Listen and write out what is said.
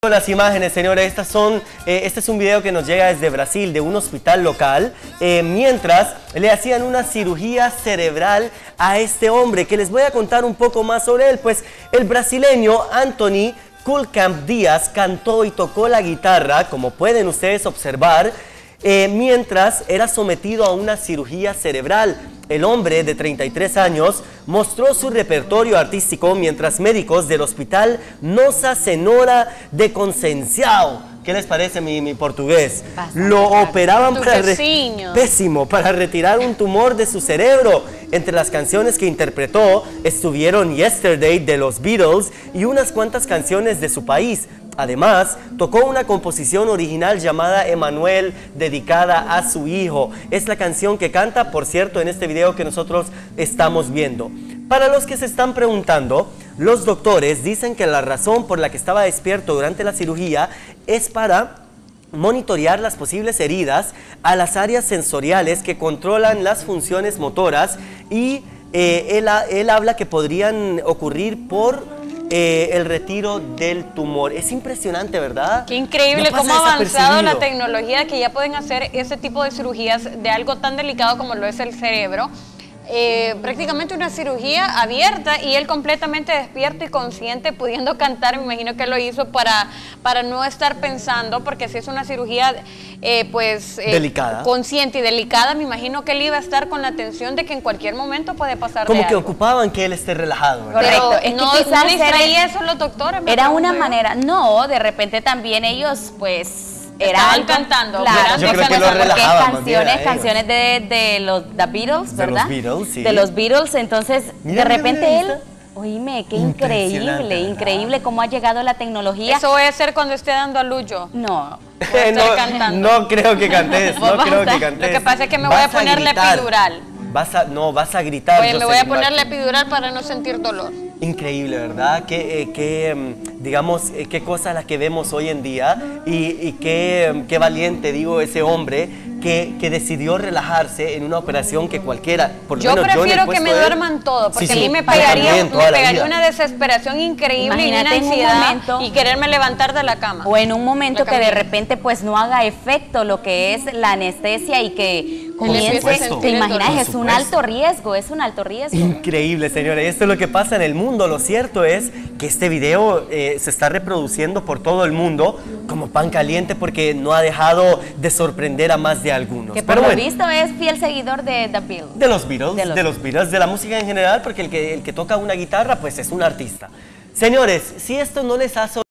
Las imágenes, señores, este es un video que nos llega desde Brasil, de un hospital local, mientras le hacían una cirugía cerebral a este hombre, que les voy a contar un poco más sobre él. Pues el brasileño Anthony Kuhlkamp Dias cantó y tocó la guitarra, como pueden ustedes observar, mientras era sometido a una cirugía cerebral. El hombre de 33 años mostró su repertorio artístico mientras médicos del hospital Nossa Senhora de Conceição, ¿qué les parece mi portugués? Lo operaban para retirar un tumor de su cerebro. Entre las canciones que interpretó estuvieron Yesterday de los Beatles y unas cuantas canciones de su país. Además, tocó una composición original llamada Emanuel, dedicada a su hijo. Es la canción que canta, por cierto, en este video que nosotros estamos viendo. Para los que se están preguntando, los doctores dicen que la razón por la que estaba despierto durante la cirugía es para monitorear las posibles heridas a las áreas sensoriales que controlan las funciones motoras y él habla que podrían ocurrir por el retiro del tumor. Es impresionante, ¿verdad? Qué increíble cómo ha avanzado la tecnología, que ya pueden hacer ese tipo de cirugías de algo tan delicado como lo es el cerebro. Prácticamente una cirugía abierta y él completamente despierto y consciente, pudiendo cantar. Me imagino que lo hizo para no estar pensando, porque si es una cirugía delicada, consciente y delicada, me imagino que él iba a estar con la tensión de que en cualquier momento puede pasar como de que algo. Ocupaban que él esté relajado, ¿verdad? Correcto. Es no, que quizás no distraía eso los doctores. Era una manera, no, de repente también ellos pues estaban cantando, claro, yo creo que lo relajaban, canciones de los The Beatles, ¿verdad? De los Beatles, sí. De los Beatles, entonces Mira, de repente mira, él, oíme, qué increíble, increíble cómo ha llegado la tecnología. Eso voy a hacer cuando esté dando a luz yo. No. No creo que cantes, no creo que cantes. Lo que pasa es que me voy a ponerle epidural. Vas a gritar. Oye, me voy a ponerle epidural para no sentir dolor. Increíble, ¿verdad? Digamos, qué cosas las que vemos hoy en día y qué valiente, digo, ese hombre que decidió relajarse en una operación que cualquiera, por lo menos prefiero que me duerman todo, porque a mí me pegaría una desesperación increíble. Imagínate, y una ansiedad y quererme levantar de la cama. O en un momento que de repente pues no haga efecto lo que es la anestesia y que comience, te imaginas, es un alto riesgo, Increíble, señora, y esto es lo que pasa en el mundo. Lo cierto es que este video se está reproduciendo por todo el mundo como pan caliente, porque no ha dejado de sorprender a más de algunos. Que por lo visto es fiel seguidor de The Beatles. De los Beatles, de la música en general, porque el que toca una guitarra pues es un artista. Señores, si esto no les ha